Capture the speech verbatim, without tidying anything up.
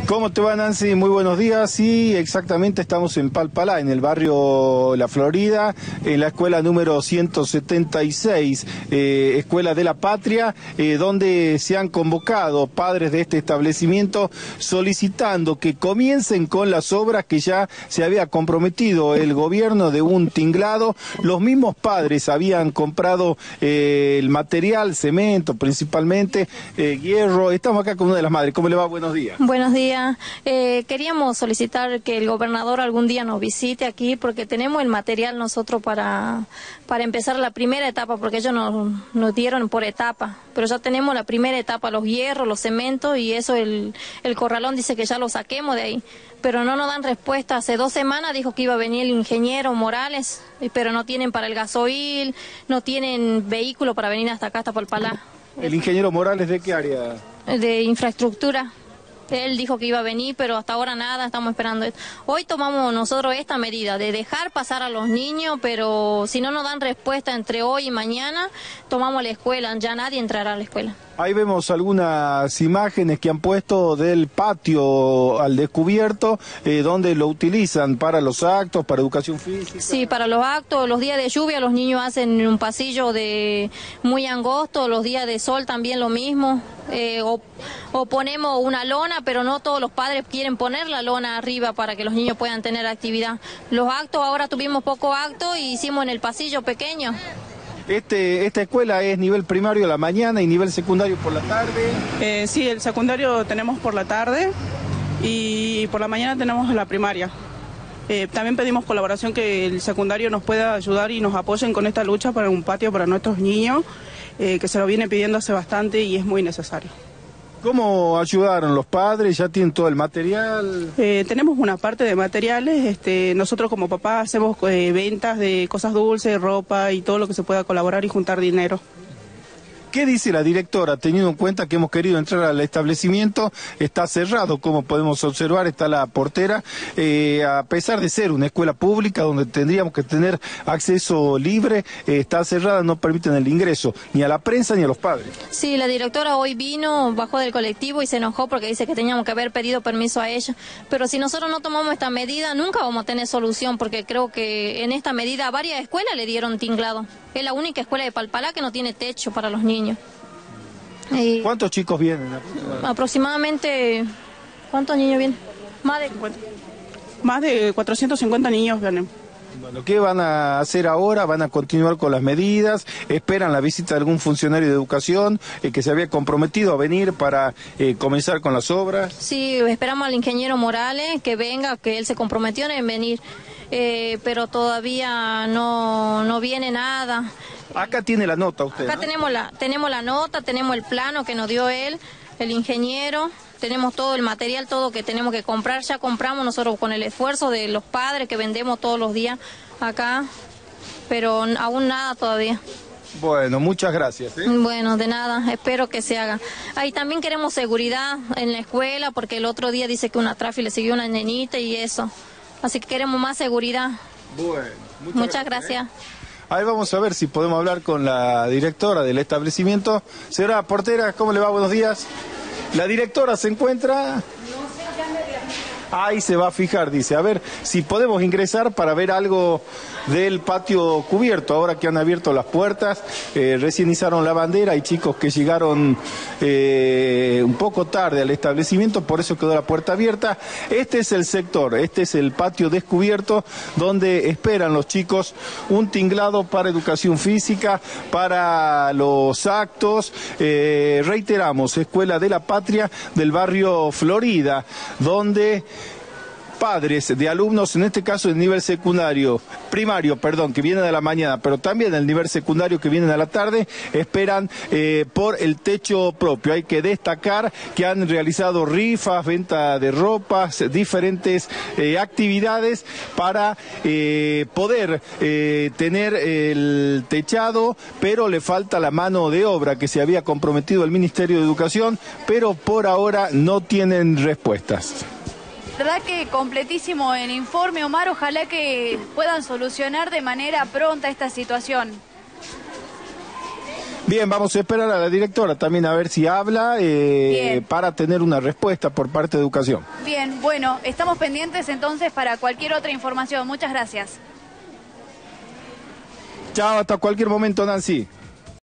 ¿Cómo te va, Nancy? Muy buenos días. Sí, exactamente, estamos en Palpalá, en el barrio La Florida, en la escuela número ciento setenta y seis, eh, Escuela de la Patria, eh, donde se han convocado padres de este establecimiento solicitando que comiencen con las obras que ya se había comprometido el gobierno de un tinglado. Los mismos padres habían comprado eh, el material, cemento principalmente, eh, hierro. Estamos acá con una de las madres. ¿Cómo le va? Buenos días. Buenos días. Eh, queríamos solicitar que el gobernador algún día nos visite aquí porque tenemos el material nosotros para, para empezar la primera etapa, porque ellos nos, nos dieron por etapa, pero ya tenemos la primera etapa, los hierros, los cementos, y eso el, el corralón dice que ya lo saquemos de ahí, pero no nos dan respuesta. Hace dos semanas dijo que iba a venir el ingeniero Morales, pero no tienen para el gasoil, no tienen vehículo para venir hasta acá, hasta Palpalá. ¿El ingeniero Morales de qué área? De infraestructura. Él dijo que iba a venir, pero hasta ahora nada, estamos esperando. Hoy tomamos nosotros esta medida de dejar pasar a los niños, pero si no nos dan respuesta entre hoy y mañana, tomamos la escuela, ya nadie entrará a la escuela. Ahí vemos algunas imágenes que han puesto del patio al descubierto, eh, donde lo utilizan para los actos, para educación física. Sí, para los actos, los días de lluvia los niños hacen un pasillo de muy angosto, los días de sol también lo mismo. Eh, o, o ponemos una lona, pero no todos los padres quieren poner la lona arriba para que los niños puedan tener actividad. Los actos, ahora tuvimos poco acto y hicimos en el pasillo pequeño. Este, esta escuela es nivel primario a la mañana y nivel secundario por la tarde. Eh, sí, el secundario tenemos por la tarde y por la mañana tenemos la primaria. Eh, también pedimos colaboración, que el secundario nos pueda ayudar y nos apoyen con esta lucha para un patio para nuestros niños, eh, que se lo viene pidiendo hace bastante y es muy necesario. ¿Cómo ayudaron los padres? ¿Ya tienen todo el material? Eh, tenemos una parte de materiales. Este, nosotros como papás hacemos eh, ventas de cosas dulces, ropa y todo lo que se pueda colaborar y juntar dinero. ¿Qué dice la directora, teniendo en cuenta que hemos querido entrar al establecimiento? Está cerrado, como podemos observar, está la portera, eh, a pesar de ser una escuela pública donde tendríamos que tener acceso libre, eh, está cerrada, no permiten el ingreso ni a la prensa ni a los padres. Sí, la directora hoy vino, bajó del colectivo y se enojó porque dice que teníamos que haber pedido permiso a ella, pero si nosotros no tomamos esta medida nunca vamos a tener solución, porque creo que en esta medida varias escuelas le dieron tinglado. Es la única escuela de Palpalá que no tiene techo para los niños. Y ¿cuántos chicos vienen? aproximadamente, ¿cuántos niños vienen? Más de Más de cuatrocientos cincuenta niños vienen. Bueno, ¿qué van a hacer ahora? ¿Van a continuar con las medidas? ¿Esperan la visita de algún funcionario de educación eh, que se había comprometido a venir para eh, comenzar con las obras? Sí, esperamos al ingeniero Morales que venga, que él se comprometió en venir, eh, pero todavía no, no viene nada. Acá tiene la nota usted, Acá ¿no? tenemos la, tenemos la nota, tenemos el plano que nos dio él, el ingeniero, tenemos todo el material, todo que tenemos que comprar, ya compramos nosotros con el esfuerzo de los padres que vendemos todos los días acá, pero aún nada todavía. Bueno, muchas gracias. ¿eh? Bueno, de nada, espero que se haga. Ahí también queremos seguridad en la escuela, porque el otro día dice que una tráfico le siguió una nenita y eso, así que queremos más seguridad. Bueno, muchas, Muchas gracias. gracias. ¿eh? Ahí vamos a ver si podemos hablar con la directora del establecimiento. Señora portera, ¿cómo le va? Buenos días. La directora se encuentra... Ahí se va a fijar, dice. A ver si podemos ingresar para ver algo del patio cubierto. Ahora que han abierto las puertas, eh, recién izaron la bandera. Hay chicos que llegaron eh, un poco tarde al establecimiento, por eso quedó la puerta abierta. Este es el sector, este es el patio descubierto, donde esperan los chicos un tinglado para educación física, para los actos. Eh, reiteramos, Escuela de la Patria del barrio Florida, donde padres de alumnos, en este caso del nivel secundario, primario, perdón, que vienen a la mañana, pero también del nivel secundario que vienen a la tarde, esperan eh, por el techo propio. Hay que destacar que han realizado rifas, venta de ropas, diferentes eh, actividades para eh, poder eh, tener el techado, pero le falta la mano de obra que se había comprometido el Ministerio de Educación, pero por ahora no tienen respuestas. verdad que completísimo el informe, Omar. Ojalá que puedan solucionar de manera pronta esta situación. Bien, vamos a esperar a la directora también a ver si habla eh, para tener una respuesta por parte de Educación. Bien, bueno, estamos pendientes entonces para cualquier otra información. Muchas gracias. Chao, hasta cualquier momento, Nancy.